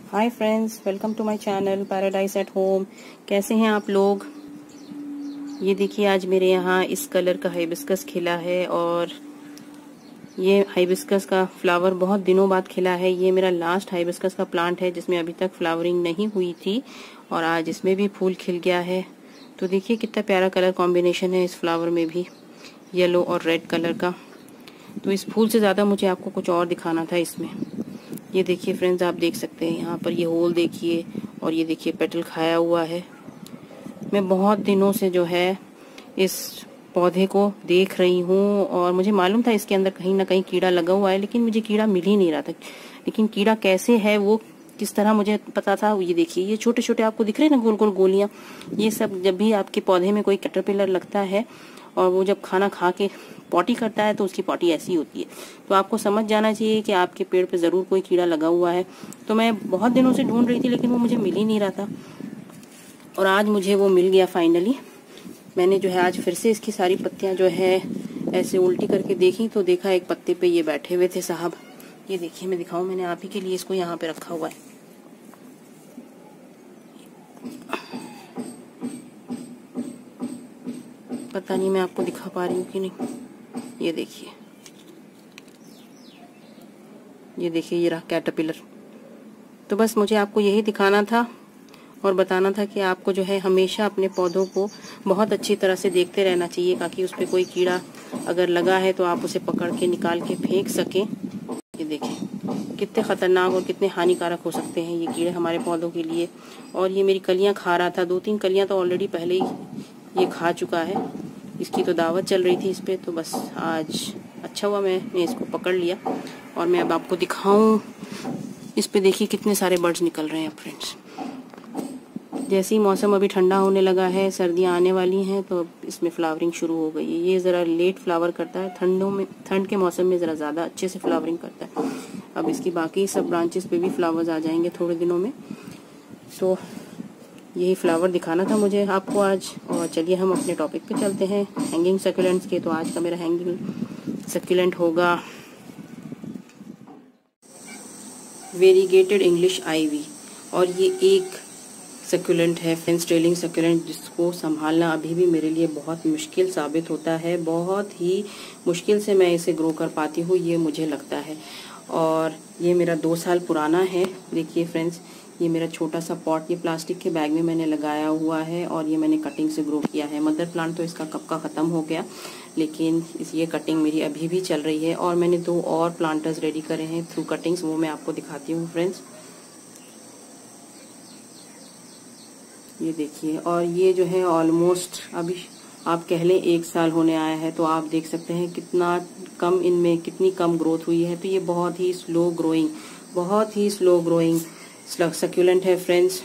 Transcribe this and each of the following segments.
Hi friends, welcome to my channel paradise at home. कैसे हैं आप लोग। ये देखिए, आज मेरे यहाँ इस कलर का हाइबिस्कस खिला है और ये हाइबिस्कस का फ्लावर बहुत दिनों बाद खिला है। ये मेरा लास्ट हाइबिस्कस का प्लांट है जिसमें अभी तक फ्लावरिंग नहीं हुई थी और आज इसमें भी फूल खिल गया है। तो देखिए कितना प्यारा कलर कॉम्बिनेशन है इस फ्लावर में भी, येलो और रेड कलर का। तो इस फूल से ज़्यादा मुझे आपको कुछ और दिखाना था इसमें। ये देखिए फ्रेंड्स, आप देख सकते हैं यहाँ पर ये होल देखिए, और ये देखिए पेटल खाया हुआ है। मैं बहुत दिनों से जो है इस पौधे को देख रही हूँ और मुझे मालूम था इसके अंदर कहीं ना कहीं कीड़ा लगा हुआ है, लेकिन मुझे कीड़ा मिल ही नहीं रहा था। लेकिन कीड़ा कैसे है, वो किस तरह मुझे पता था। ये देखिए, ये छोटे छोटे आपको दिख रहे हैं ना गोल गोल गोलियां, ये सब जब भी आपके पौधे में कोई कैटरपिलर लगता है और वो जब खाना खा के पॉटी करता है तो उसकी पॉटी ऐसी होती है। तो आपको समझ जाना चाहिए कि आपके पेड़ पे ज़रूर कोई कीड़ा लगा हुआ है। तो मैं बहुत दिनों से ढूंढ रही थी लेकिन वो मुझे मिल ही नहीं रहा था और आज मुझे वो मिल गया फाइनली। मैंने जो है आज फिर से इसकी सारी पत्तियां जो है ऐसे उल्टी करके देखी तो देखा एक पत्ते पे ये बैठे हुए थे साहब। ये देखिए, मैं दिखाऊं, मैंने आप ही के लिए इसको यहाँ पे रखा हुआ है। पता नहीं मैं आपको दिखा पा रही हूँ कि नहीं। ये देखिए, ये देखिए, ये रहा कैटरपिलर। तो बस मुझे आपको यही दिखाना था और बताना था कि आपको जो है हमेशा अपने पौधों को बहुत अच्छी तरह से देखते रहना चाहिए ताकि उस पर कोई कीड़ा अगर लगा है तो आप उसे पकड़ के निकाल के फेंक सकें। ये देखिए कितने खतरनाक और कितने हानिकारक हो सकते हैं ये कीड़े हमारे पौधों के लिए। और ये मेरी कलियां खा रहा था, 2-3 कलियां तो ऑलरेडी पहले ही ये खा चुका है। इसकी तो दावत चल रही थी इस पर, तो बस आज अच्छा हुआ मैंने इसको पकड़ लिया। और मैं अब आपको दिखाऊं, इस पे देखिए कितने सारे बर्ड्स निकल रहे हैं फ्रेंड्स। जैसे ही मौसम अभी ठंडा होने लगा है, सर्दियां आने वाली हैं, तो इसमें फ्लावरिंग शुरू हो गई है। ये ज़रा लेट फ्लावर करता है, ठंड के मौसम में ज़रा ज़्यादा अच्छे से फ्लावरिंग करता है। अब इसकी बाकी सब ब्रांचेस पे भी फ्लावर्स आ जाएंगे थोड़े दिनों में। तो यही फ्लावर दिखाना था मुझे आपको आज। और चलिए हम अपने टॉपिक पे चलते हैं, हैंगिंग सक्यूलेंट्स के। तो आज का मेरा हैंगिंग सक्यूलेंट होगा वेरीगेटेड इंग्लिश आईवी। और ये एक सक्यूलेंट है फ्रेंड्स, ट्रेलिंग सक्यूलेंट, जिसको संभालना अभी भी मेरे लिए बहुत मुश्किल साबित होता है। बहुत ही मुश्किल से मैं इसे ग्रो कर पाती हूँ, ये मुझे लगता है। और ये मेरा 2 साल पुराना है। देखिए फ्रेंड्स, ये मेरा छोटा सा पॉट, ये प्लास्टिक के बैग में मैंने लगाया हुआ है और ये मैंने कटिंग से ग्रो किया है। मदर प्लांट तो इसका कब का ख़त्म हो गया, लेकिन ये कटिंग मेरी अभी भी चल रही है। और मैंने 2 और प्लांटर्स रेडी करे हैं थ्रू कटिंग्स, वो मैं आपको दिखाती हूँ फ्रेंड्स। ये देखिए, और ये जो है ऑलमोस्ट अभी आप कह लें 1 साल होने आया है। तो आप देख सकते हैं कितना कम, इनमें कितनी कम ग्रोथ हुई है। तो ये बहुत ही स्लो ग्रोइंग सक्यूलेंट है फ्रेंड्स।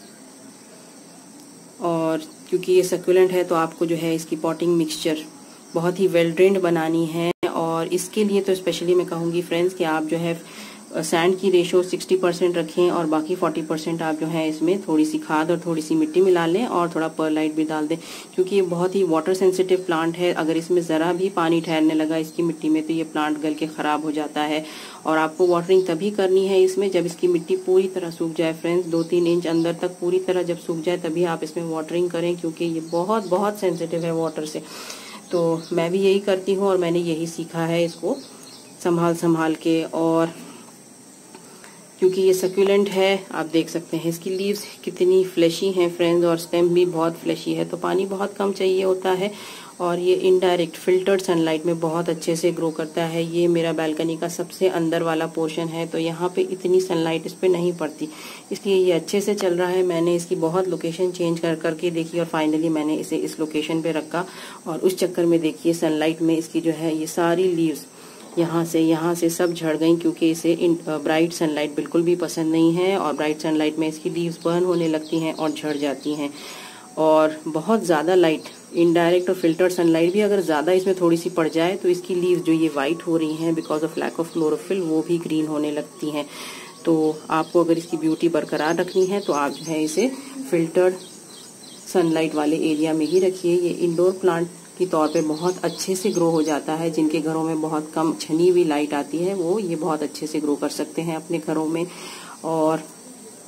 और क्योंकि ये सक्यूलेंट है तो आपको जो है इसकी पॉटिंग मिक्सचर बहुत ही वेल ड्रेन्ड बनानी है। और इसके लिए तो स्पेशली मैं कहूँगी फ्रेंड्स कि आप जो है सैंड की रेशो 60% रखें और बाकी 40% आप जो है इसमें थोड़ी सी खाद और थोड़ी सी मिट्टी मिला लें और थोड़ा परलाइट भी डाल दें, क्योंकि ये बहुत ही वाटर सेंसिटिव प्लांट है। अगर इसमें ज़रा भी पानी ठहरने लगा इसकी मिट्टी में तो ये प्लांट गल के ख़राब हो जाता है। और आपको वाटरिंग तभी करनी है इसमें जब इसकी मिट्टी पूरी तरह सूख जाए फ्रेंड्स। 2-3 इंच अंदर तक पूरी तरह जब सूख जाए तभी आप इसमें वाटरिंग करें, क्योंकि ये बहुत बहुत सेंसिटिव है वाटर से। तो मैं भी यही करती हूँ और मैंने यही सीखा है इसको संभाल के। और क्योंकि ये सक्यूलेंट है, आप देख सकते हैं इसकी लीव्स कितनी फ्लैशी हैं फ्रेंड्स, और स्टेम भी बहुत फ्लैशी है। तो पानी बहुत कम चाहिए होता है और ये इनडायरेक्ट फिल्टर्ड सनलाइट में बहुत अच्छे से ग्रो करता है। ये मेरा बालकनी का सबसे अंदर वाला पोर्शन है, तो यहाँ पे इतनी सनलाइट इस पे नहीं पड़ती, इसलिए ये अच्छे से चल रहा है। मैंने इसकी बहुत लोकेशन चेंज करके देखी और फाइनली मैंने इसे इस लोकेशन पे रखा। और उस चक्कर में देखिए सनलाइट में इसकी जो है ये सारी लीव्स यहाँ से सब झड़ गई, क्योंकि इसे ब्राइट सनलाइट बिल्कुल भी पसंद नहीं है। और ब्राइट सनलाइट में इसकी लीव्स बर्न होने लगती हैं और झड़ जाती हैं। और बहुत ज़्यादा लाइट, इनडायरेक्ट और फिल्टर्ड सनलाइट भी अगर ज़्यादा इसमें थोड़ी सी पड़ जाए तो इसकी लीव्स जो ये वाइट हो रही हैं because of lack of chlorophyll, वो भी ग्रीन होने लगती हैं। तो आपको अगर इसकी ब्यूटी बरकरार रखनी है तो आप जो है इसे फिल्टर्ड सनलाइट वाले एरिया में ही रखिए। ये इंडोर प्लांट के तौर पे बहुत अच्छे से ग्रो हो जाता है। जिनके घरों में बहुत कम छनी हुई लाइट आती है वो ये बहुत अच्छे से ग्रो कर सकते हैं अपने घरों में। और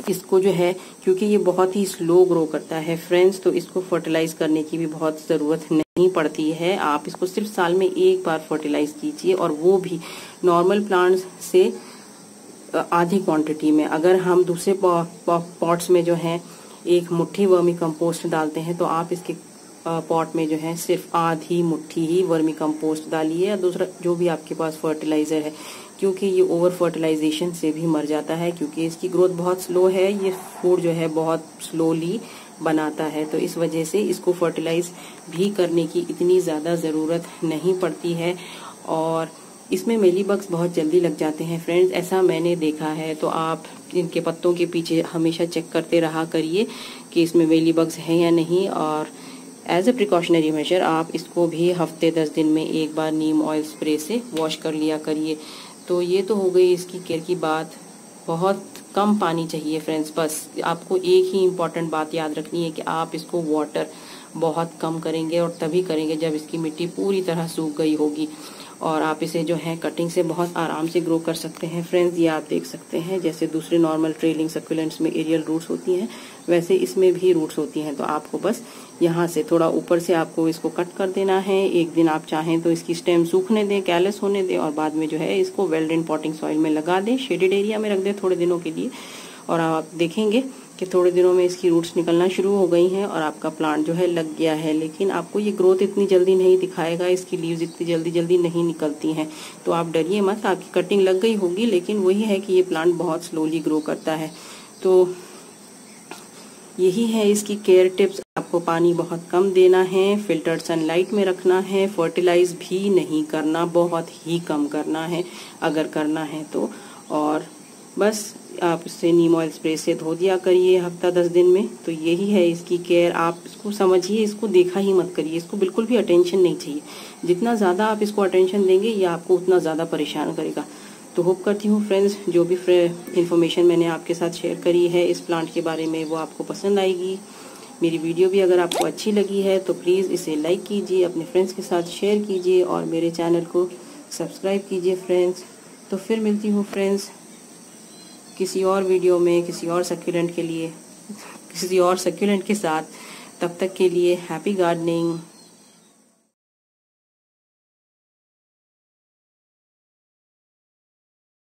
इसको जो है, क्योंकि ये बहुत ही स्लो ग्रो करता है फ्रेंड्स, तो इसको फर्टिलाइज करने की भी बहुत ज़रूरत नहीं पड़ती है। आप इसको सिर्फ साल में एक बार फर्टिलाइज कीजिए, और वो भी नॉर्मल प्लांट्स से आधी क्वांटिटी में। अगर हम दूसरे पॉट्स में जो है 1 मुट्ठी वर्मी कंपोस्ट डालते हैं, तो आप इसके पॉट में जो है सिर्फ आधी मुट्ठी ही वर्मी कंपोस्ट डालिए, या दूसरा जो भी आपके पास फर्टिलाइजर है, क्योंकि ये ओवर फर्टिलाइजेशन से भी मर जाता है, क्योंकि इसकी ग्रोथ बहुत स्लो है। ये फूड जो है बहुत स्लोली बनाता है, तो इस वजह से इसको फर्टिलाइज भी करने की इतनी ज़्यादा ज़रूरत नहीं पड़ती है। और इसमें मेलीबग्स बहुत जल्दी लग जाते हैं फ्रेंड्स, ऐसा मैंने देखा है। तो आप इनके पत्तों के पीछे हमेशा चेक करते रहा करिए कि इसमें मेलीबग्स हैं या नहीं। और एज ए प्रिकॉशनरी मेजर आप इसको भी हफ्ते 10 दिन में एक बार नीम ऑयल स्प्रे से वॉश कर लिया करिए। तो ये तो हो गई इसकी केयर की बात। बहुत कम पानी चाहिए फ्रेंड्स, बस आपको एक ही इम्पॉर्टेंट बात याद रखनी है कि आप इसको वाटर बहुत कम करेंगे, और तभी करेंगे जब इसकी मिट्टी पूरी तरह सूख गई होगी। और आप इसे जो है कटिंग से बहुत आराम से ग्रो कर सकते हैं फ्रेंड्स। ये आप देख सकते हैं, जैसे दूसरे नॉर्मल ट्रेलिंग सक्यूलेंट्स में एरियल रूट्स होती हैं, वैसे इसमें भी रूट्स होती हैं। तो आपको बस यहाँ से थोड़ा ऊपर से आपको इसको कट कर देना है। एक दिन आप चाहें तो इसकी स्टेम सूखने दें, कैलस होने दें, और बाद में जो है इसको वेल ड्रेन पॉटिंग सॉइल में लगा दें, शेडेड एरिया में रख दें थोड़े दिनों के लिए। और आप देखेंगे कि थोड़े दिनों में इसकी रूट्स निकलना शुरू हो गई हैं, और आपका प्लांट जो है लग गया है। लेकिन आपको ये ग्रोथ इतनी जल्दी नहीं दिखाएगा, इसकी लीव्स इतनी जल्दी नहीं निकलती हैं। तो आप डरिए मत, आपकी कटिंग लग गई होगी, लेकिन वही है कि ये प्लांट बहुत स्लोली ग्रो करता है। तो यही है इसकी केयर टिप्स। आपको पानी बहुत कम देना है, फिल्टर्ड सनलाइट में रखना है, फर्टिलाइज भी नहीं करना, बहुत ही कम करना है अगर करना है तो। और बस आप इससे नीम ऑयल स्प्रे से धो दिया करिए हफ्ता 10 दिन में। तो यही है इसकी केयर। आप इसको समझिए, इसको देखा ही मत करिए, इसको बिल्कुल भी अटेंशन नहीं चाहिए। जितना ज़्यादा आप इसको अटेंशन देंगे, ये आपको उतना ज़्यादा परेशान करेगा। तो होप करती हूँ फ्रेंड्स, जो भी इन्फॉर्मेशन मैंने आपके साथ शेयर करी है इस प्लांट के बारे में, वो आपको पसंद आएगी। मेरी वीडियो भी अगर आपको अच्छी लगी है तो प्लीज़ इसे लाइक कीजिए, अपने फ्रेंड्स के साथ शेयर कीजिए, और मेरे चैनल को सब्सक्राइब कीजिए फ्रेंड्स। तो फिर मिलती हूँ फ्रेंड्स किसी और वीडियो में, किसी और सक्यूलेंट के साथ। तब तक के लिए हैप्पी गार्डनिंग।